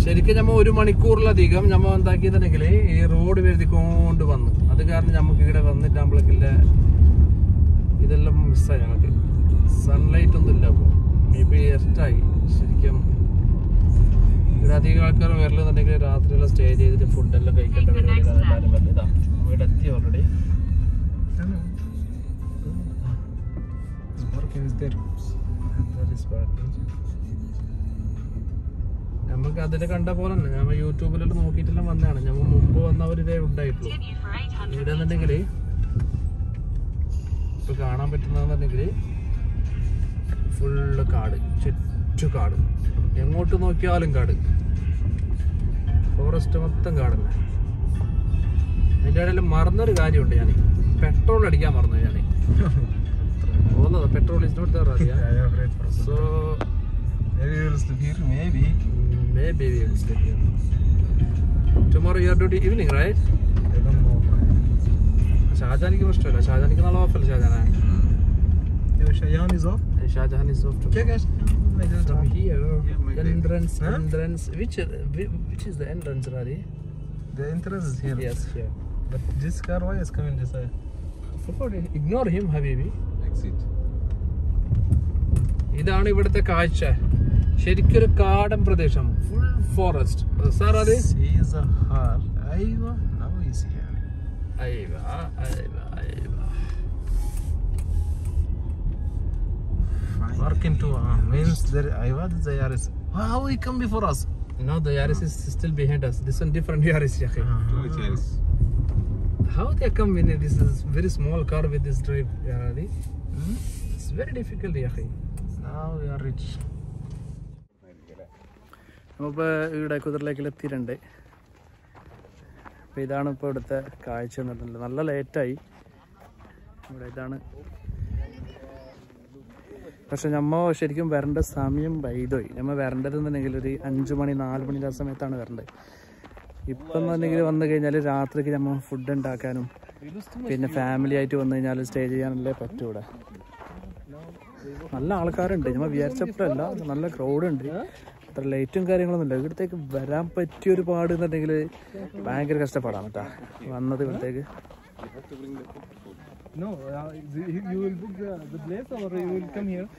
ശരിക്കും നമ്മ 1 മണിക്കൂറിലധികം നമ്മ എന്താക്കിയിട്ടുണ്ടെങ്കിൽ ഈ റോഡ് വരുത്തിക്കൊണ്ട് വന്നു. അത് കാരണം നമുക്ക് ഇവിടെ വന്നിട്ട് നമ്മളേക്കില്ല ഇതെല്ലാം മിസ്സായി. ഞങ്ങൾക്ക് സൺലൈറ്റ് ഒന്നും ഇല്ല. അപ്പോൾ ഇപ്പൊ ഇരട്ടായി. ശരിക്കും ഇവിടെ അധികം ആൾക്കാർ വരലെന്നുണ്ടെങ്കിൽ രാത്രിയെല്ലാം സ്റ്റേ ചെയ്തിട്ട് ഫുഡെല്ലാം കഴിക്കേണ്ട പരിപാടികളാണ് എല്ലാവരും വരുന്നത്. ഇവിടെ എത്തി ഓൾറെഡി. നമുക്ക് അതിൽ കണ്ട പോലെ തന്നെ ഞമ്മ യൂട്യൂബിലെല്ലാം നോക്കിയിട്ടെല്ലാം വന്നതാണ്. ഞമ്മ മുമ്പ് വന്നവരിതേ ഉണ്ടായിട്ടുള്ളൂ. ഇവിടെ എന്നുണ്ടെങ്കിൽ ഇപ്പൊ കാണാൻ പറ്റുന്നതെന്നുണ്ടെങ്കിൽ ഫുള്ള് കാട്, ചുറ്റു കാട്, എങ്ങോട്ട് നോക്കിയാലും കാട്, ഫോറസ്റ്റ് മൊത്തം കാടന്നെ. അതിൻ്റെ ഇടയിൽ മറന്നൊരു കാര്യമുണ്ട്. ഞാൻ പെട്രോൾ അടിക്കാൻ മറന്നു. ഞാൻ പോകുന്നത് petrol is not there. So maybe we will sleep here. Maybe we will sleep here. Tomorrow you are duty evening, right? I don't know. ഷാജാനിക്ക് പ്രശ്നമില്ല. ഷാജാനിക്ക് നാളെ ഓഫല്ല. ഷാജാനാ Shayan is off. Shah Jahan is off tomorrow. Check it. From here, entrance. Which is the entrance, Radi? The entrance is here. Yes, here. But this car, why is coming this side? Ignore him, Habibi. Exit. ഇതാണ് ഇവിടുത്തെ കാഴ്ച. ശരിക്കൊരു കാടൻ പ്രദേശം, full forest. Sir അത് working to means there Aiva the Yaris. How he come before us? No, the Yaris is still behind us. This one different Yaris, yakhi. Which Yaris? How they come in? This is very small car with this drive, Yaradi. It's very difficult, yakhi. Now we are rich. നമ്മളിപ്പോൾ ഇവിടെ കുതിരലേക്കിൽ എത്തിയിട്ടുണ്ട്. അപ്പോൾ ഇതാണ് ഇപ്പോൾ ഇവിടുത്തെ കാഴ്ച എന്ന് പറഞ്ഞിട്ടുള്ളത്. നല്ല ലേറ്റായി ഇവിടെ. ഇതാണ് പക്ഷെ നമ്മ ശരിക്കും വരേണ്ട സമയം വൈകിപ്പോയി. നമ്മൾ വരേണ്ടതെന്നുണ്ടെങ്കിൽ ഒരു 5 മണി 4 മണി ആ സമയത്താണ് വരേണ്ടത്. ഇപ്പം എന്നുണ്ടെങ്കിൽ വന്നു കഴിഞ്ഞാൽ രാത്രിക്ക് നമ്മൾ ഫുഡ് ഉണ്ടാക്കാനും പിന്നെ ഫാമിലി ആയിട്ട് വന്നു കഴിഞ്ഞാൽ സ്റ്റേ ചെയ്യാനല്ലേ പറ്റും. ഇവിടെ നല്ല ആൾക്കാരുണ്ട്. നമ്മൾ വിചാരിച്ചപ്പോഴല്ല, നല്ല ക്രൗഡുണ്ട്. അത്ര ലൈറ്റും കാര്യങ്ങളൊന്നും ഇല്ല. ഇവിടത്തേക്ക് വരാൻ പറ്റിയൊരു പാട് എന്നുണ്ടെങ്കിൽ ഭയങ്കര കഷ്ടപ്പാടാണ് കേട്ടോ വന്നത് ഇവിടത്തേക്ക്. No, you will book the place or you will come here?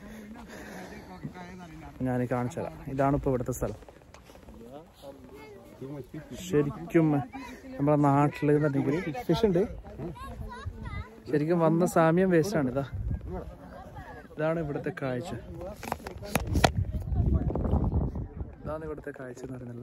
ഞാൻ കാണിച്ചു തരാം. ഇതാണ് ഇപ്പോൾ ഇവിടുത്തെ സ്ഥലം. ശരിക്കും നമ്മുടെ നാട്ടിൽ എന്നുണ്ടെങ്കിൽ ഫിഷ് ഉണ്ട്. ശരിക്കും വന്ന സമയം വേസ്റ്റാണ്. ഇതാണ് ഇവിടുത്തെ കാഴ്ച. ഇതാണ് ഇവിടുത്തെ കാഴ്ച എന്ന് പറയുന്നില്ല.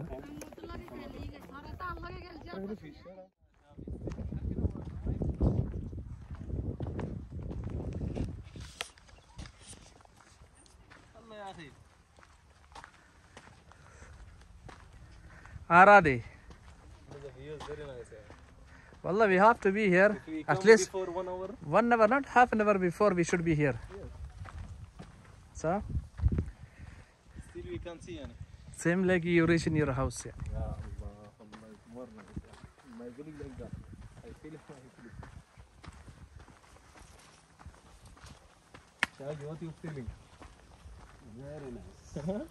Aradi. The view is very nice. Wallah, we have to be here at least For 1 hour. 1 hour, not half an hour before we should be here. Yes. So, Still we can see any. same like you reach in your house. Yeah. More nice. My feeling like that. I feel it. Shah, what you feeling? Very nice.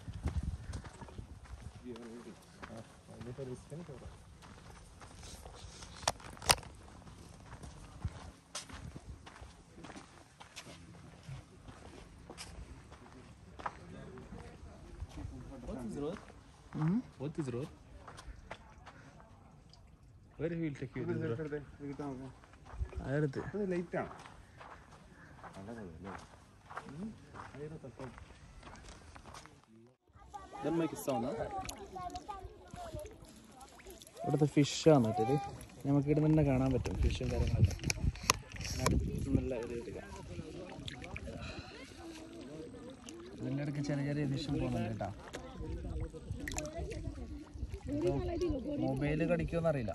What is road? What is road? Where he will take you? This road? അടുത്ത് Then make it sound, huh? ഇവിടുത്തെ ഫിഷാണ് കേട്ടത്. നമുക്ക് ഇവിടെ തന്നെ കാണാൻ പറ്റും ഫിഷും കാര്യങ്ങളൊക്കെ. നല്ല ഇതിൻ്റെ ഇടയ്ക്ക് ചെറിയ ചെറിയ ഫിഷും പോകുന്നുണ്ട് കേട്ടോ. മൊബൈല് കടിക്കുമെന്നറിയില്ല.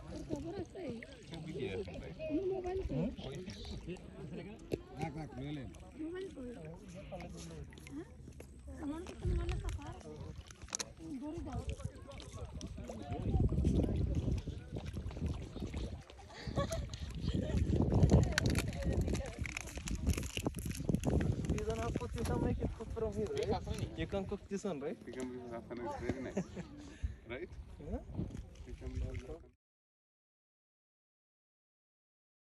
You can cook this one, right? Chicken with saffron is very nice. right? Yeah.